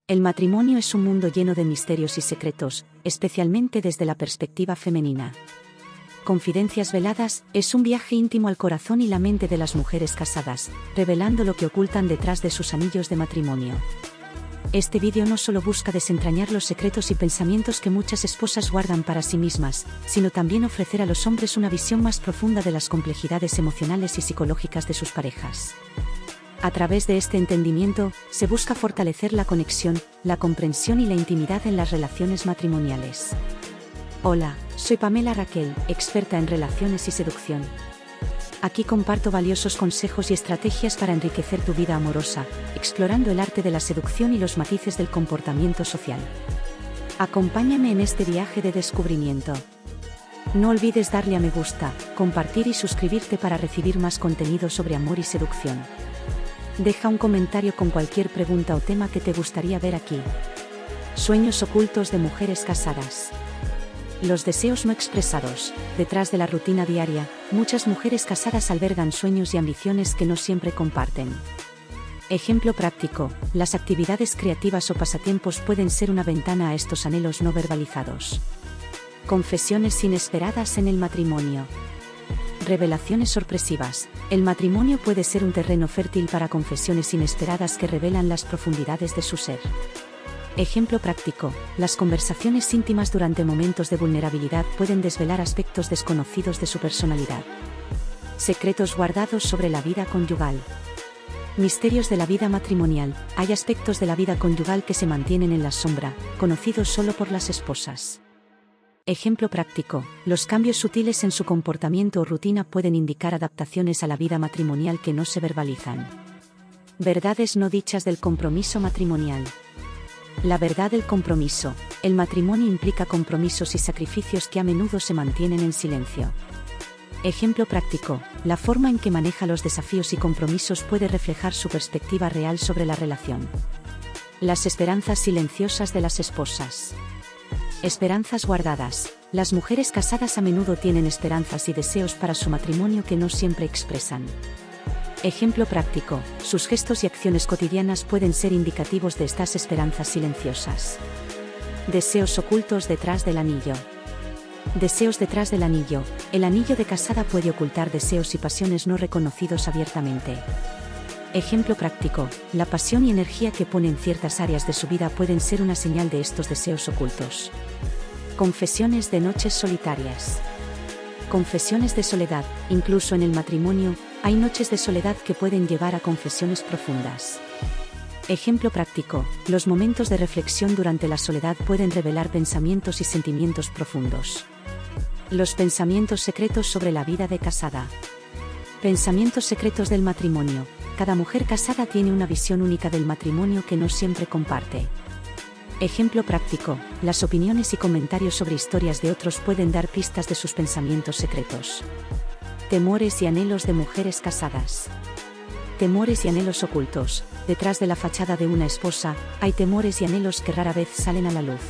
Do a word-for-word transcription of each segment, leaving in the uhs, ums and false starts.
El matrimonio es un mundo lleno de misterios y secretos, especialmente desde la perspectiva femenina. Confidencias Veladas es un viaje íntimo al corazón y la mente de las mujeres casadas, revelando lo que ocultan detrás de sus anillos de matrimonio. Este vídeo no solo busca desentrañar los secretos y pensamientos que muchas esposas guardan para sí mismas, sino también ofrecer a los hombres una visión más profunda de las complejidades emocionales y psicológicas de sus parejas. A través de este entendimiento, se busca fortalecer la conexión, la comprensión y la intimidad en las relaciones matrimoniales. Hola, soy Pamela Raquel, experta en relaciones y seducción. Aquí comparto valiosos consejos y estrategias para enriquecer tu vida amorosa, explorando el arte de la seducción y los matices del comportamiento social. Acompáñame en este viaje de descubrimiento. No olvides darle a me gusta, compartir y suscribirte para recibir más contenido sobre amor y seducción. Deja un comentario con cualquier pregunta o tema que te gustaría ver aquí. Sueños ocultos de mujeres casadas. Los deseos no expresados. Detrás de la rutina diaria, muchas mujeres casadas albergan sueños y ambiciones que no siempre comparten. Ejemplo práctico: las actividades creativas o pasatiempos pueden ser una ventana a estos anhelos no verbalizados. Confesiones inesperadas en el matrimonio. Revelaciones sorpresivas. El matrimonio puede ser un terreno fértil para confesiones inesperadas que revelan las profundidades de su ser. Ejemplo práctico: las conversaciones íntimas durante momentos de vulnerabilidad pueden desvelar aspectos desconocidos de su personalidad. Secretos guardados sobre la vida conyugal. Misterios de la vida matrimonial. Hay aspectos de la vida conyugal que se mantienen en la sombra, conocidos solo por las esposas. Ejemplo práctico: los cambios sutiles en su comportamiento o rutina pueden indicar adaptaciones a la vida matrimonial que no se verbalizan. Verdades no dichas del compromiso matrimonial. La verdad del compromiso. El matrimonio implica compromisos y sacrificios que a menudo se mantienen en silencio. Ejemplo práctico: la forma en que maneja los desafíos y compromisos puede reflejar su perspectiva real sobre la relación. Las esperanzas silenciosas de las esposas. Esperanzas guardadas. Las mujeres casadas a menudo tienen esperanzas y deseos para su matrimonio que no siempre expresan. Ejemplo práctico: sus gestos y acciones cotidianas pueden ser indicativos de estas esperanzas silenciosas. Deseos ocultos detrás del anillo. Deseos detrás del anillo. El anillo de casada puede ocultar deseos y pasiones no reconocidos abiertamente. Ejemplo práctico: la pasión y energía que pone en ciertas áreas de su vida pueden ser una señal de estos deseos ocultos. Confesiones de noches solitarias. Confesiones de soledad. Incluso en el matrimonio, hay noches de soledad que pueden llevar a confesiones profundas. Ejemplo práctico: los momentos de reflexión durante la soledad pueden revelar pensamientos y sentimientos profundos. Los pensamientos secretos sobre la vida de casada. Pensamientos secretos del matrimonio. Cada mujer casada tiene una visión única del matrimonio que no siempre comparte. Ejemplo práctico: las opiniones y comentarios sobre historias de otros pueden dar pistas de sus pensamientos secretos. Temores y anhelos de mujeres casadas. Temores y anhelos ocultos. Detrás de la fachada de una esposa, hay temores y anhelos que rara vez salen a la luz.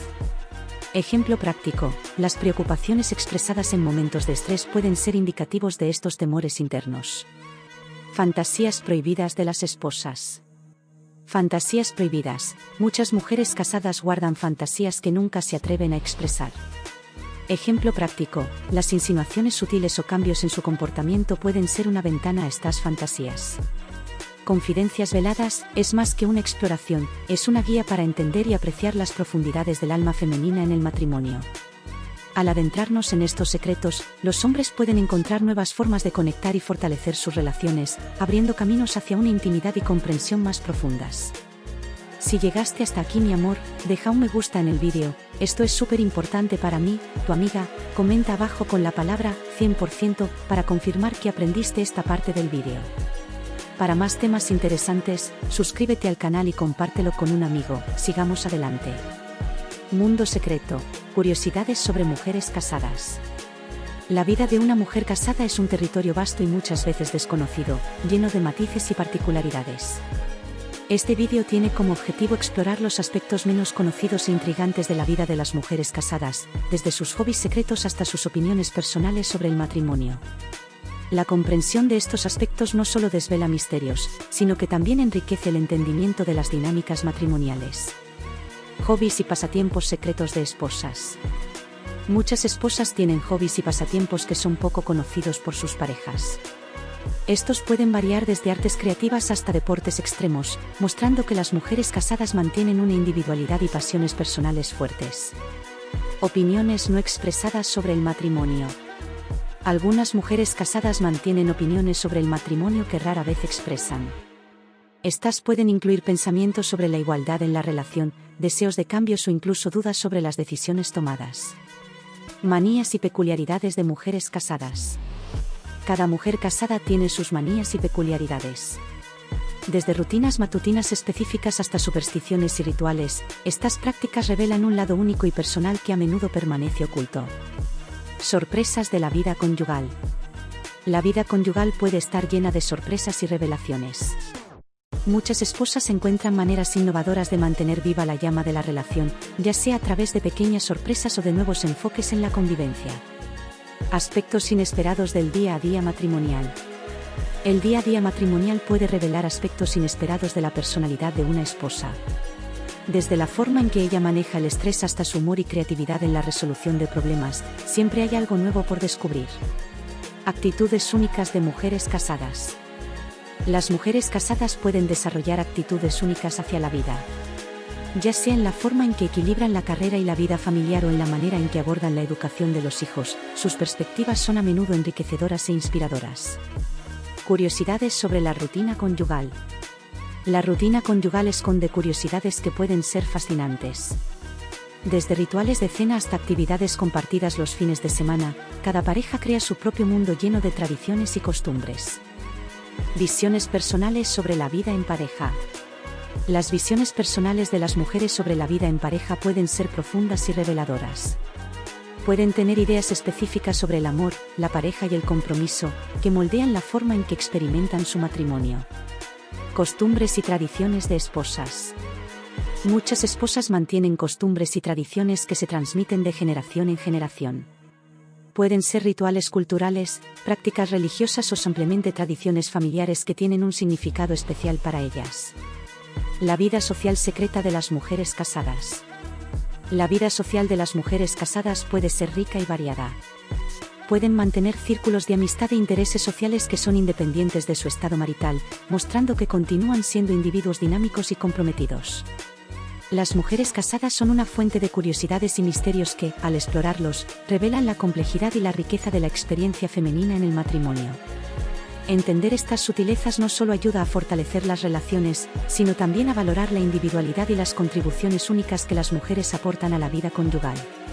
Ejemplo práctico: las preocupaciones expresadas en momentos de estrés pueden ser indicativos de estos temores internos. Fantasías prohibidas de las esposas. Fantasías prohibidas. Muchas mujeres casadas guardan fantasías que nunca se atreven a expresar. Ejemplo práctico: las insinuaciones sutiles o cambios en su comportamiento pueden ser una ventana a estas fantasías. Confidencias Veladas es más que una exploración, es una guía para entender y apreciar las profundidades del alma femenina en el matrimonio. Al adentrarnos en estos secretos, los hombres pueden encontrar nuevas formas de conectar y fortalecer sus relaciones, abriendo caminos hacia una intimidad y comprensión más profundas. Si llegaste hasta aquí, mi amor, deja un me gusta en el vídeo, esto es súper importante para mí, tu amiga. Comenta abajo con la palabra cien por ciento para confirmar que aprendiste esta parte del vídeo. Para más temas interesantes, suscríbete al canal y compártelo con un amigo. Sigamos adelante. Mundo secreto. Curiosidades sobre mujeres casadas. La vida de una mujer casada es un territorio vasto y muchas veces desconocido, lleno de matices y particularidades. Este vídeo tiene como objetivo explorar los aspectos menos conocidos e intrigantes de la vida de las mujeres casadas, desde sus hobbies secretos hasta sus opiniones personales sobre el matrimonio. La comprensión de estos aspectos no solo desvela misterios, sino que también enriquece el entendimiento de las dinámicas matrimoniales. Hobbies y pasatiempos secretos de esposas. Muchas esposas tienen hobbies y pasatiempos que son poco conocidos por sus parejas. Estos pueden variar desde artes creativas hasta deportes extremos, mostrando que las mujeres casadas mantienen una individualidad y pasiones personales fuertes. Opiniones no expresadas sobre el matrimonio. Algunas mujeres casadas mantienen opiniones sobre el matrimonio que rara vez expresan. Estas pueden incluir pensamientos sobre la igualdad en la relación, deseos de cambios o incluso dudas sobre las decisiones tomadas. Manías y peculiaridades de mujeres casadas. Cada mujer casada tiene sus manías y peculiaridades. Desde rutinas matutinas específicas hasta supersticiones y rituales, estas prácticas revelan un lado único y personal que a menudo permanece oculto. Sorpresas de la vida conyugal. La vida conyugal puede estar llena de sorpresas y revelaciones. Muchas esposas encuentran maneras innovadoras de mantener viva la llama de la relación, ya sea a través de pequeñas sorpresas o de nuevos enfoques en la convivencia. Aspectos inesperados del día a día matrimonial. El día a día matrimonial puede revelar aspectos inesperados de la personalidad de una esposa. Desde la forma en que ella maneja el estrés hasta su humor y creatividad en la resolución de problemas, siempre hay algo nuevo por descubrir. Actitudes únicas de mujeres casadas. Las mujeres casadas pueden desarrollar actitudes únicas hacia la vida. Ya sea en la forma en que equilibran la carrera y la vida familiar o en la manera en que abordan la educación de los hijos, sus perspectivas son a menudo enriquecedoras e inspiradoras. Curiosidades sobre la rutina conyugal. La rutina conyugal esconde curiosidades que pueden ser fascinantes. Desde rituales de cena hasta actividades compartidas los fines de semana, cada pareja crea su propio mundo lleno de tradiciones y costumbres. Visiones personales sobre la vida en pareja. Las visiones personales de las mujeres sobre la vida en pareja pueden ser profundas y reveladoras. Pueden tener ideas específicas sobre el amor, la pareja y el compromiso, que moldean la forma en que experimentan su matrimonio. Costumbres y tradiciones de esposas. Muchas esposas mantienen costumbres y tradiciones que se transmiten de generación en generación. Pueden ser rituales culturales, prácticas religiosas o simplemente tradiciones familiares que tienen un significado especial para ellas. La vida social secreta de las mujeres casadas. La vida social de las mujeres casadas puede ser rica y variada. Pueden mantener círculos de amistad e intereses sociales que son independientes de su estado marital, mostrando que continúan siendo individuos dinámicos y comprometidos. Las mujeres casadas son una fuente de curiosidades y misterios que, al explorarlos, revelan la complejidad y la riqueza de la experiencia femenina en el matrimonio. Entender estas sutilezas no solo ayuda a fortalecer las relaciones, sino también a valorar la individualidad y las contribuciones únicas que las mujeres aportan a la vida conyugal.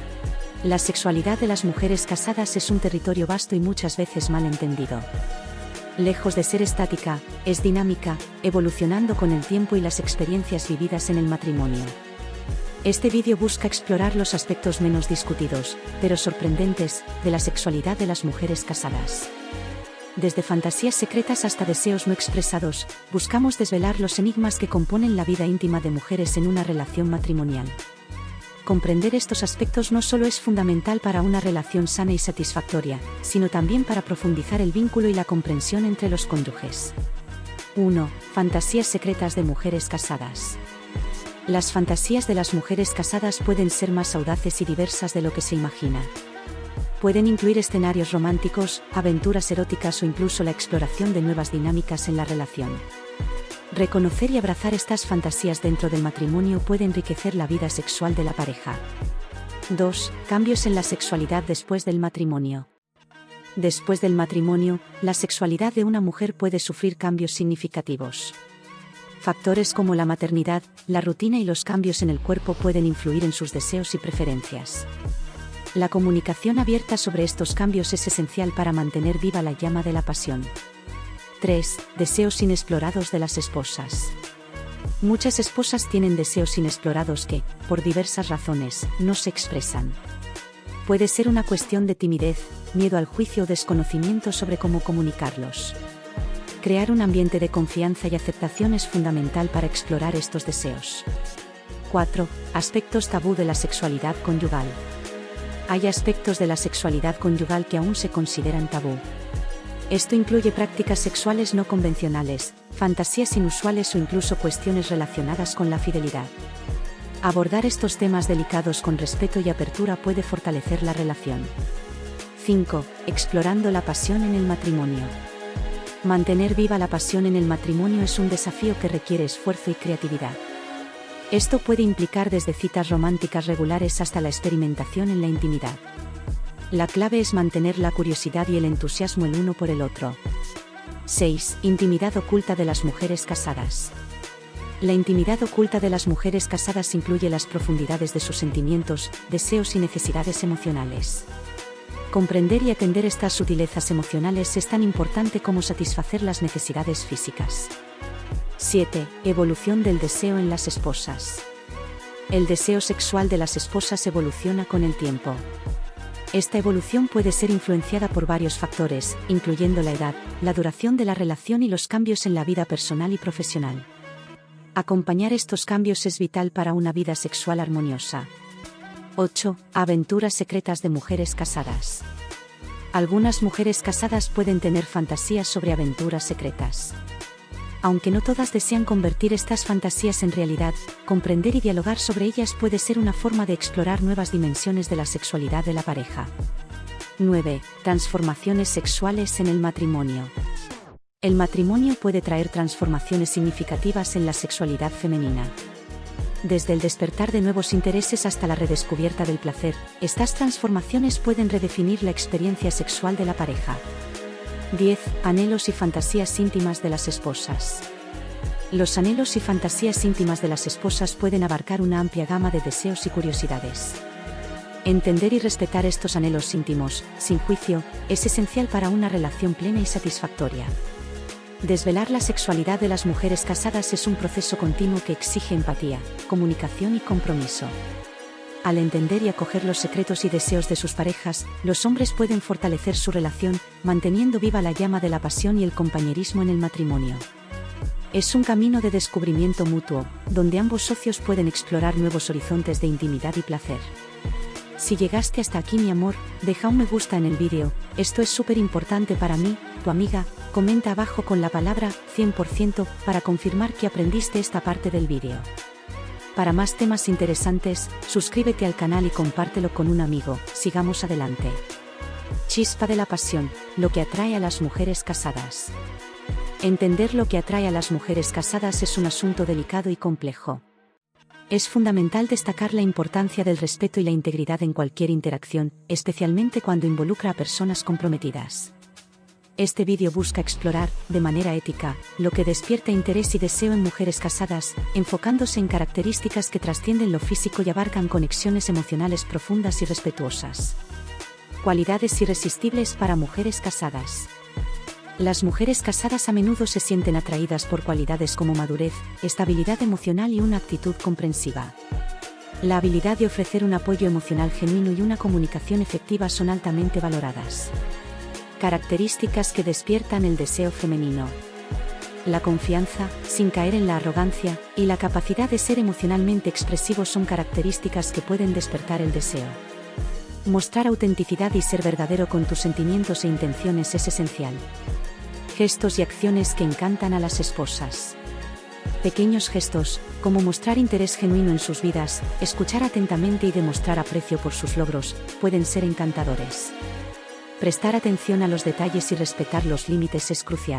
La sexualidad de las mujeres casadas es un territorio vasto y muchas veces mal entendido. Lejos de ser estática, es dinámica, evolucionando con el tiempo y las experiencias vividas en el matrimonio. Este vídeo busca explorar los aspectos menos discutidos, pero sorprendentes, de la sexualidad de las mujeres casadas. Desde fantasías secretas hasta deseos no expresados, buscamos desvelar los enigmas que componen la vida íntima de mujeres en una relación matrimonial. Comprender estos aspectos no solo es fundamental para una relación sana y satisfactoria, sino también para profundizar el vínculo y la comprensión entre los cónyuges. uno. Fantasías secretas de mujeres casadas. Las fantasías de las mujeres casadas pueden ser más audaces y diversas de lo que se imagina. Pueden incluir escenarios románticos, aventuras eróticas o incluso la exploración de nuevas dinámicas en la relación. Reconocer y abrazar estas fantasías dentro del matrimonio puede enriquecer la vida sexual de la pareja. dos. Cambios en la sexualidad después del matrimonio. Después del matrimonio, la sexualidad de una mujer puede sufrir cambios significativos. Factores como la maternidad, la rutina y los cambios en el cuerpo pueden influir en sus deseos y preferencias. La comunicación abierta sobre estos cambios es esencial para mantener viva la llama de la pasión. tres. Deseos inexplorados de las esposas. Muchas esposas tienen deseos inexplorados que, por diversas razones, no se expresan. Puede ser una cuestión de timidez, miedo al juicio o desconocimiento sobre cómo comunicarlos. Crear un ambiente de confianza y aceptación es fundamental para explorar estos deseos. cuatro. Aspectos tabú de la sexualidad conyugal. Hay aspectos de la sexualidad conyugal que aún se consideran tabú. Esto incluye prácticas sexuales no convencionales, fantasías inusuales o incluso cuestiones relacionadas con la fidelidad. Abordar estos temas delicados con respeto y apertura puede fortalecer la relación. cinco. Explorando la pasión en el matrimonio. Mantener viva la pasión en el matrimonio es un desafío que requiere esfuerzo y creatividad. Esto puede implicar desde citas románticas regulares hasta la experimentación en la intimidad. La clave es mantener la curiosidad y el entusiasmo el uno por el otro. seis. Intimidad oculta de las mujeres casadas. La intimidad oculta de las mujeres casadas incluye las profundidades de sus sentimientos, deseos y necesidades emocionales. Comprender y atender estas sutilezas emocionales es tan importante como satisfacer las necesidades físicas. siete. Evolución del deseo en las esposas. El deseo sexual de las esposas evoluciona con el tiempo. Esta evolución puede ser influenciada por varios factores, incluyendo la edad, la duración de la relación y los cambios en la vida personal y profesional. Acompañar estos cambios es vital para una vida sexual armoniosa. ocho. Aventuras secretas de mujeres casadas. Algunas mujeres casadas pueden tener fantasías sobre aventuras secretas. Aunque no todas desean convertir estas fantasías en realidad, comprender y dialogar sobre ellas puede ser una forma de explorar nuevas dimensiones de la sexualidad de la pareja. nueve. Transformaciones sexuales en el matrimonio. El matrimonio puede traer transformaciones significativas en la sexualidad femenina. Desde el despertar de nuevos intereses hasta la redescubierta del placer, estas transformaciones pueden redefinir la experiencia sexual de la pareja. diez. Anhelos y fantasías íntimas de las esposas. Los anhelos y fantasías íntimas de las esposas pueden abarcar una amplia gama de deseos y curiosidades. Entender y respetar estos anhelos íntimos, sin juicio, es esencial para una relación plena y satisfactoria. Desvelar la sexualidad de las mujeres casadas es un proceso continuo que exige empatía, comunicación y compromiso. Al entender y acoger los secretos y deseos de sus parejas, los hombres pueden fortalecer su relación, manteniendo viva la llama de la pasión y el compañerismo en el matrimonio. Es un camino de descubrimiento mutuo, donde ambos socios pueden explorar nuevos horizontes de intimidad y placer. Si llegaste hasta aquí, mi amor, deja un me gusta en el vídeo, esto es súper importante para mí, tu amiga. Comenta abajo con la palabra cien por ciento para confirmar que aprendiste esta parte del vídeo. Para más temas interesantes, suscríbete al canal y compártelo con un amigo. Sigamos adelante. Chispa de la pasión, lo que atrae a las mujeres casadas. Entender lo que atrae a las mujeres casadas es un asunto delicado y complejo. Es fundamental destacar la importancia del respeto y la integridad en cualquier interacción, especialmente cuando involucra a personas comprometidas. Este vídeo busca explorar, de manera ética, lo que despierta interés y deseo en mujeres casadas, enfocándose en características que trascienden lo físico y abarcan conexiones emocionales profundas y respetuosas. Cualidades irresistibles para mujeres casadas. Las mujeres casadas a menudo se sienten atraídas por cualidades como madurez, estabilidad emocional y una actitud comprensiva. La habilidad de ofrecer un apoyo emocional genuino y una comunicación efectiva son altamente valoradas. Características que despiertan el deseo femenino. La confianza, sin caer en la arrogancia, y la capacidad de ser emocionalmente expresivos son características que pueden despertar el deseo. Mostrar autenticidad y ser verdadero con tus sentimientos e intenciones es esencial. Gestos y acciones que encantan a las esposas. Pequeños gestos, como mostrar interés genuino en sus vidas, escuchar atentamente y demostrar aprecio por sus logros, pueden ser encantadores. Prestar atención a los detalles y respetar los límites es crucial.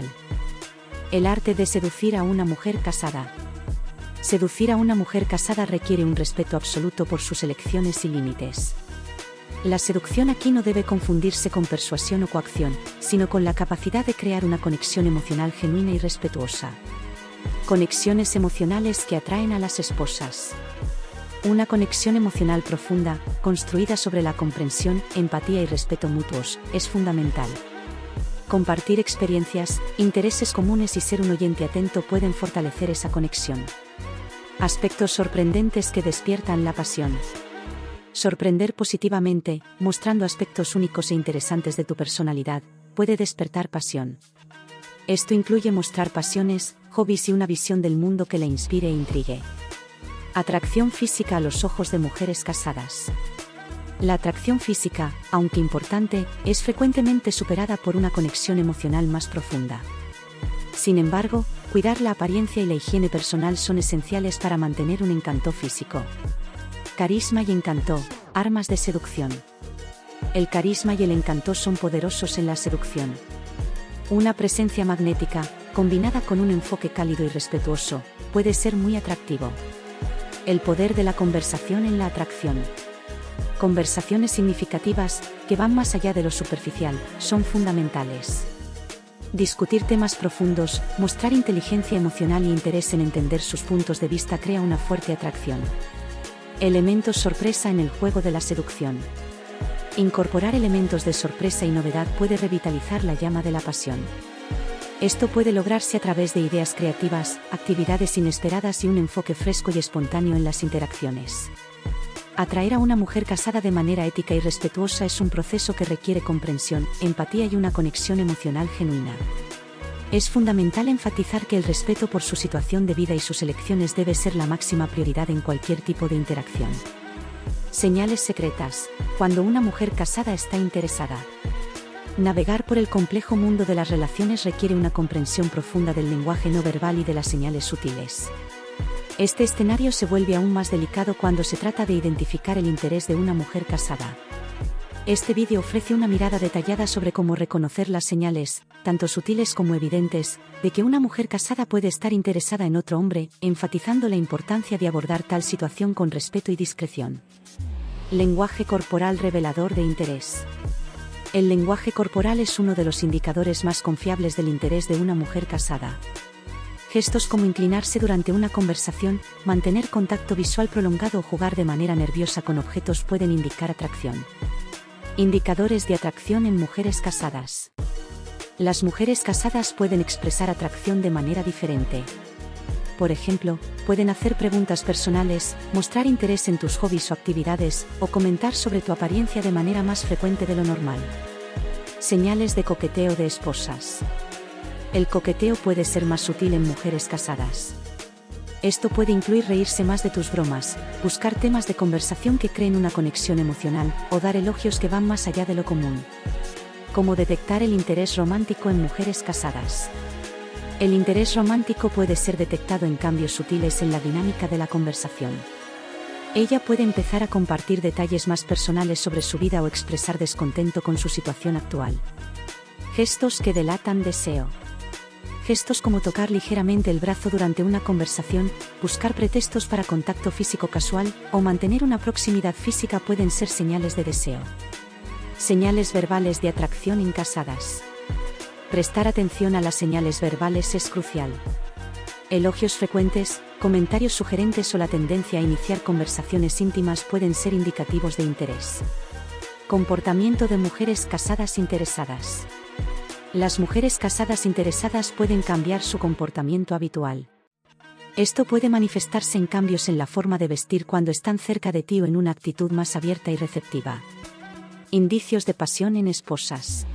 El arte de seducir a una mujer casada. Seducir a una mujer casada requiere un respeto absoluto por sus elecciones y límites. La seducción aquí no debe confundirse con persuasión o coacción, sino con la capacidad de crear una conexión emocional genuina y respetuosa. Conexiones emocionales que atraen a las esposas. Una conexión emocional profunda, construida sobre la comprensión, empatía y respeto mutuos, es fundamental. Compartir experiencias, intereses comunes y ser un oyente atento pueden fortalecer esa conexión. Aspectos sorprendentes que despiertan la pasión. Sorprender positivamente, mostrando aspectos únicos e interesantes de tu personalidad, puede despertar pasión. Esto incluye mostrar pasiones, hobbies y una visión del mundo que la inspire e intrigue. Atracción física a los ojos de mujeres casadas. La atracción física, aunque importante, es frecuentemente superada por una conexión emocional más profunda. Sin embargo, Cuidar la apariencia y la higiene personal son esenciales para mantener un encanto físico. Carisma y encanto, armas de seducción. El carisma y el encanto son poderosos en la seducción. Una presencia magnética, combinada con un enfoque cálido y respetuoso, puede ser muy atractivo. El poder de la conversación en la atracción. Conversaciones significativas, que van más allá de lo superficial, son fundamentales. Discutir temas profundos, mostrar inteligencia emocional y interés en entender sus puntos de vista crea una fuerte atracción. Elementos sorpresa en el juego de la seducción. Incorporar elementos de sorpresa y novedad puede revitalizar la llama de la pasión. Esto puede lograrse a través de ideas creativas, actividades inesperadas y un enfoque fresco y espontáneo en las interacciones. Atraer a una mujer casada de manera ética y respetuosa es un proceso que requiere comprensión, empatía y una conexión emocional genuina. Es fundamental enfatizar que el respeto por su situación de vida y sus elecciones debe ser la máxima prioridad en cualquier tipo de interacción. Señales secretas, cuando una mujer casada está interesada. Navegar por el complejo mundo de las relaciones requiere una comprensión profunda del lenguaje no verbal y de las señales sutiles. Este escenario se vuelve aún más delicado cuando se trata de identificar el interés de una mujer casada. Este vídeo ofrece una mirada detallada sobre cómo reconocer las señales, tanto sutiles como evidentes, de que una mujer casada puede estar interesada en otro hombre, enfatizando la importancia de abordar tal situación con respeto y discreción. Lenguaje corporal revelador de interés. El lenguaje corporal es uno de los indicadores más confiables del interés de una mujer casada. Gestos como inclinarse durante una conversación, mantener contacto visual prolongado o jugar de manera nerviosa con objetos pueden indicar atracción. Indicadores de atracción en mujeres casadas. Las mujeres casadas pueden expresar atracción de manera diferente. Por ejemplo, pueden hacer preguntas personales, mostrar interés en tus hobbies o actividades, o comentar sobre tu apariencia de manera más frecuente de lo normal. Señales de coqueteo de esposas. El coqueteo puede ser más sutil en mujeres casadas. Esto puede incluir reírse más de tus bromas, buscar temas de conversación que creen una conexión emocional, o dar elogios que van más allá de lo común. Cómo detectar el interés romántico en mujeres casadas. El interés romántico puede ser detectado en cambios sutiles en la dinámica de la conversación. Ella puede empezar a compartir detalles más personales sobre su vida o expresar descontento con su situación actual. Gestos que delatan deseo. Gestos como tocar ligeramente el brazo durante una conversación, buscar pretextos para contacto físico casual, o mantener una proximidad física pueden ser señales de deseo. Señales verbales de atracción en casadas. Prestar atención a las señales verbales es crucial. Elogios frecuentes, comentarios sugerentes o la tendencia a iniciar conversaciones íntimas pueden ser indicativos de interés. Comportamiento de mujeres casadas interesadas. Las mujeres casadas interesadas pueden cambiar su comportamiento habitual. Esto puede manifestarse en cambios en la forma de vestir cuando están cerca de ti o en una actitud más abierta y receptiva. Indicios de pasión en esposas.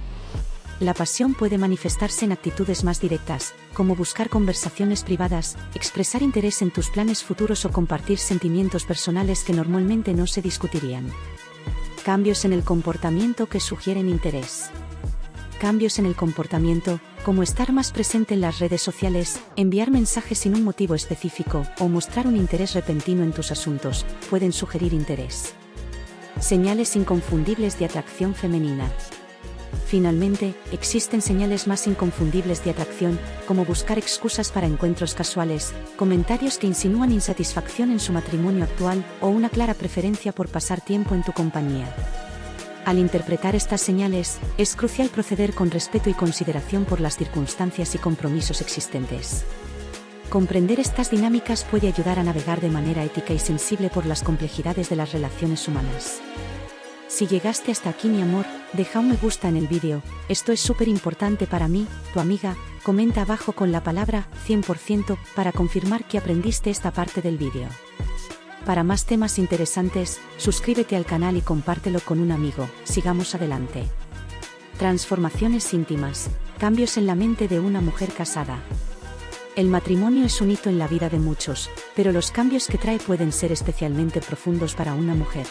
La pasión puede manifestarse en actitudes más directas, como buscar conversaciones privadas, expresar interés en tus planes futuros o compartir sentimientos personales que normalmente no se discutirían. Cambios en el comportamiento que sugieren interés. Cambios en el comportamiento, como estar más presente en las redes sociales, enviar mensajes sin un motivo específico, o mostrar un interés repentino en tus asuntos, pueden sugerir interés. Señales inconfundibles de atracción femenina. Finalmente, existen señales más inconfundibles de atracción, como buscar excusas para encuentros casuales, comentarios que insinúan insatisfacción en su matrimonio actual, o una clara preferencia por pasar tiempo en tu compañía. Al interpretar estas señales, es crucial proceder con respeto y consideración por las circunstancias y compromisos existentes. Comprender estas dinámicas puede ayudar a navegar de manera ética y sensible por las complejidades de las relaciones humanas. Si llegaste hasta aquí, mi amor, deja un me gusta en el vídeo, esto es súper importante para mí, tu amiga, comenta abajo con la palabra cien por ciento para confirmar que aprendiste esta parte del vídeo. Para más temas interesantes, suscríbete al canal y compártelo con un amigo. Sigamos adelante. Transformaciones íntimas, cambios en la mente de una mujer casada. El matrimonio es un hito en la vida de muchos, pero los cambios que trae pueden ser especialmente profundos para una mujer.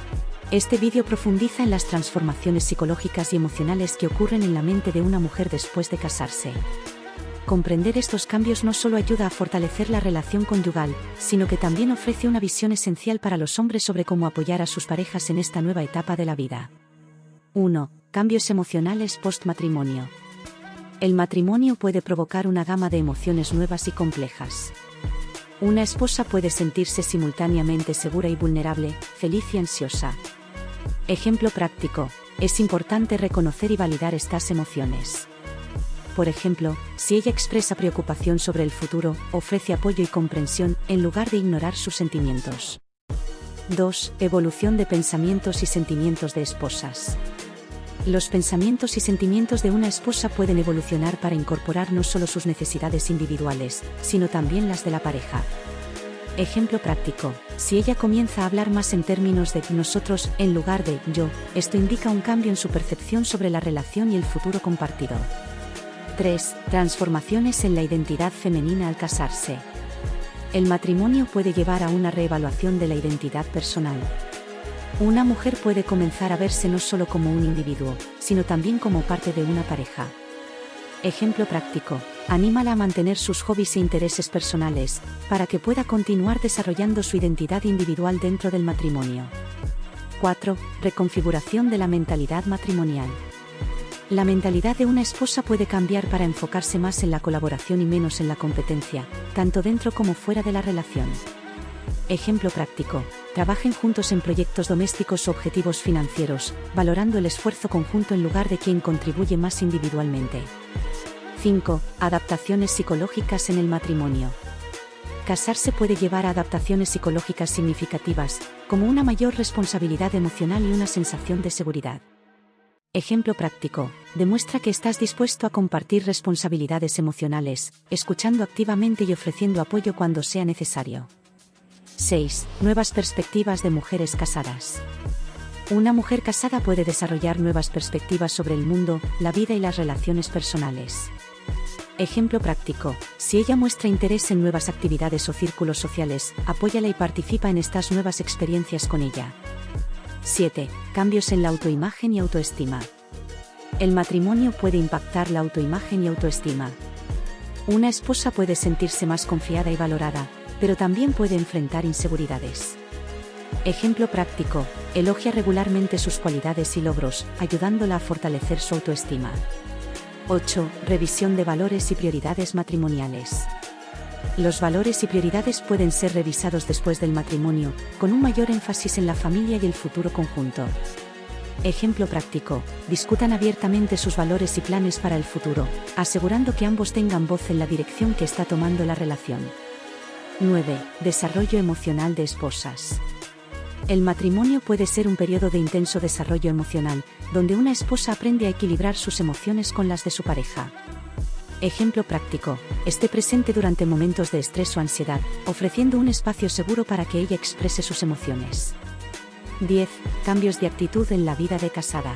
Este vídeo profundiza en las transformaciones psicológicas y emocionales que ocurren en la mente de una mujer después de casarse. Comprender estos cambios no solo ayuda a fortalecer la relación conyugal, sino que también ofrece una visión esencial para los hombres sobre cómo apoyar a sus parejas en esta nueva etapa de la vida. uno. Cambios emocionales post-matrimonio. El matrimonio puede provocar una gama de emociones nuevas y complejas. Una esposa puede sentirse simultáneamente segura y vulnerable, feliz y ansiosa. Ejemplo práctico: es importante reconocer y validar estas emociones. Por ejemplo, si ella expresa preocupación sobre el futuro, ofrece apoyo y comprensión, en lugar de ignorar sus sentimientos. dos. Evolución de pensamientos y sentimientos de esposas. Los pensamientos y sentimientos de una esposa pueden evolucionar para incorporar no solo sus necesidades individuales, sino también las de la pareja. Ejemplo práctico: si ella comienza a hablar más en términos de nosotros, en lugar de yo, esto indica un cambio en su percepción sobre la relación y el futuro compartido. tres. Transformaciones en la identidad femenina al casarse. El matrimonio puede llevar a una reevaluación de la identidad personal. Una mujer puede comenzar a verse no solo como un individuo, sino también como parte de una pareja. Ejemplo práctico: anímala a mantener sus hobbies e intereses personales, para que pueda continuar desarrollando su identidad individual dentro del matrimonio. cuatro. Reconfiguración de la mentalidad matrimonial. La mentalidad de una esposa puede cambiar para enfocarse más en la colaboración y menos en la competencia, tanto dentro como fuera de la relación. Ejemplo práctico: trabajen juntos en proyectos domésticos o objetivos financieros, valorando el esfuerzo conjunto en lugar de quien contribuye más individualmente. cinco. Adaptaciones psicológicas en el matrimonio. Casarse puede llevar a adaptaciones psicológicas significativas, como una mayor responsabilidad emocional y una sensación de seguridad. Ejemplo práctico: demuestra que estás dispuesto a compartir responsabilidades emocionales, escuchando activamente y ofreciendo apoyo cuando sea necesario. seis. Nuevas perspectivas de mujeres casadas. Una mujer casada puede desarrollar nuevas perspectivas sobre el mundo, la vida y las relaciones personales. Ejemplo práctico: si ella muestra interés en nuevas actividades o círculos sociales, apóyala y participa en estas nuevas experiencias con ella. siete. Cambios en la autoimagen y autoestima. El matrimonio puede impactar la autoimagen y autoestima. Una esposa puede sentirse más confiada y valorada, pero también puede enfrentar inseguridades. Ejemplo práctico: elogia regularmente sus cualidades y logros, ayudándola a fortalecer su autoestima. ocho. Revisión de valores y prioridades matrimoniales. Los valores y prioridades pueden ser revisados después del matrimonio, con un mayor énfasis en la familia y el futuro conjunto. Ejemplo práctico: discutan abiertamente sus valores y planes para el futuro, asegurando que ambos tengan voz en la dirección que está tomando la relación. nueve. Desarrollo emocional de esposas. El matrimonio puede ser un periodo de intenso desarrollo emocional, donde una esposa aprende a equilibrar sus emociones con las de su pareja. Ejemplo práctico: esté presente durante momentos de estrés o ansiedad, ofreciendo un espacio seguro para que ella exprese sus emociones. diez. Cambios de actitud en la vida de casada.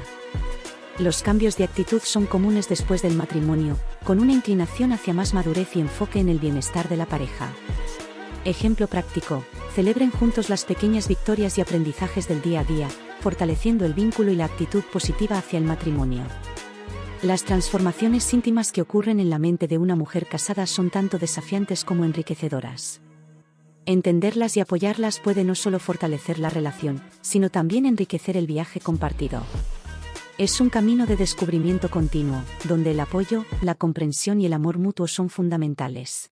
Los cambios de actitud son comunes después del matrimonio, con una inclinación hacia más madurez y enfoque en el bienestar de la pareja. Ejemplo práctico: celebren juntos las pequeñas victorias y aprendizajes del día a día, fortaleciendo el vínculo y la actitud positiva hacia el matrimonio. Las transformaciones íntimas que ocurren en la mente de una mujer casada son tanto desafiantes como enriquecedoras. Entenderlas y apoyarlas puede no solo fortalecer la relación, sino también enriquecer el viaje compartido. Es un camino de descubrimiento continuo, donde el apoyo, la comprensión y el amor mutuo son fundamentales.